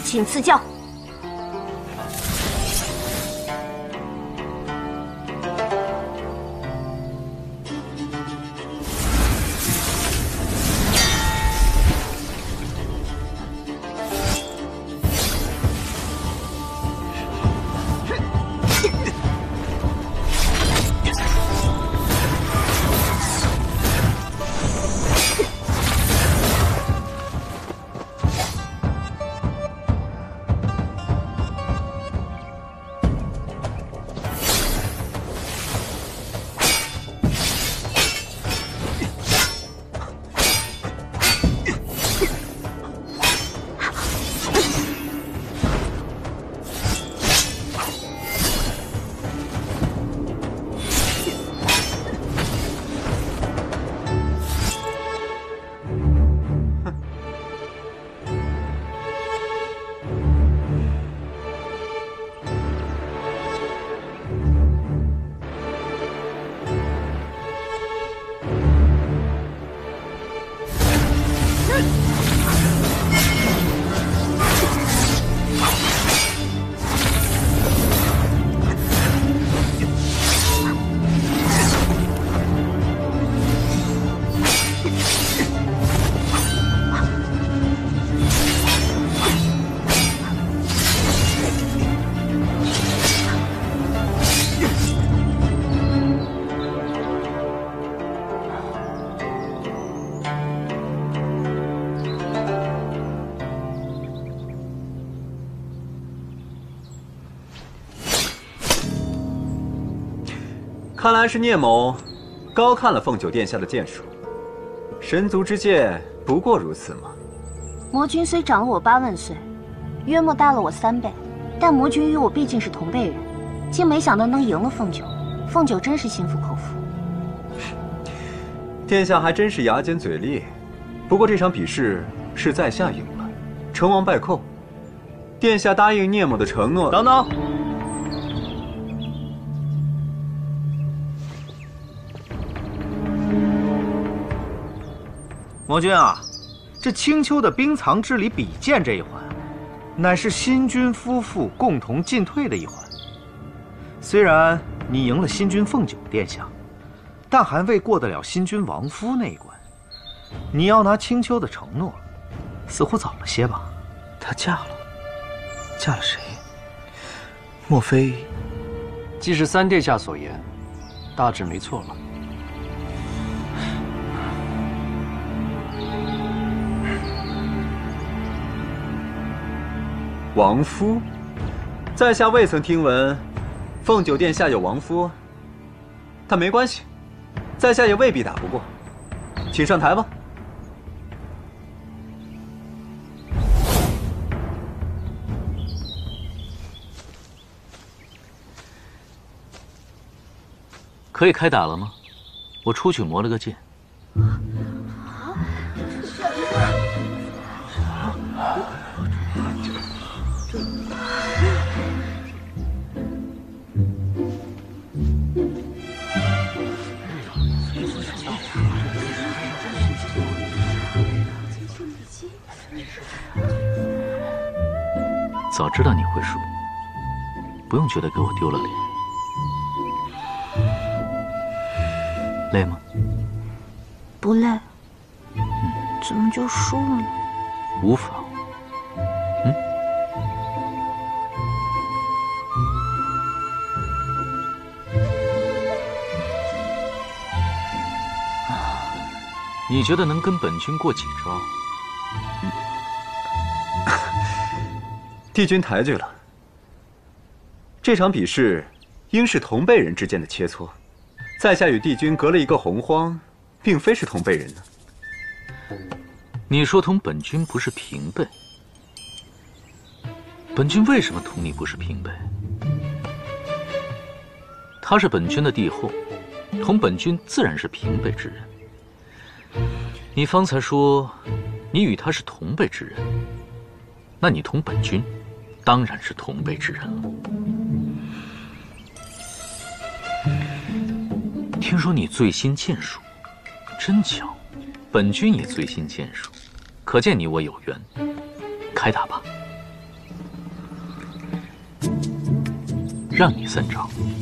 请赐教。 看来是聂某高看了凤九殿下的剑术，神族之剑不过如此嘛。 魔君虽长了我8万岁，约莫大了我3倍，但魔君与我毕竟是同辈人，竟没想到能赢了凤九。凤九真是心服口服。 殿下还真是牙尖嘴利。不过这场比试是在下赢了，成王败寇。殿下答应聂某的承诺。 等等。 魔君啊，这青丘的冰藏之礼比剑这一环，乃是新君夫妇共同进退的一环。虽然你赢了新君凤九殿下，但还未过得了新君王夫那一关。你要拿青丘的承诺，似乎早了些吧？ 她嫁了，嫁了谁？莫非？ 既是三殿下所言，大致没错了。 王夫，在下未曾听闻，凤九殿下有王夫。但没关系，在下也未必打不过，请上台吧。 可以开打了吗？我出去磨了个剑。 早知道你会输，不用觉得给我丢了脸。累吗？ 不累。怎么就输了呢？ 无妨。你觉得能跟本君过几招？ 帝君抬举了。这场比试应是同辈人之间的切磋，在下与帝君隔了一个洪荒，并非是同辈人呢。 你说同本君不是平辈，本君为什么同你不是平辈？他是本君的帝后，同本君自然是平辈之人。 你方才说，你与他是同辈之人，那你同本君，当然是同辈之人了。听说你醉心剑术，真巧，本君也醉心剑术，可见你我有缘。开打吧。 让你三掌。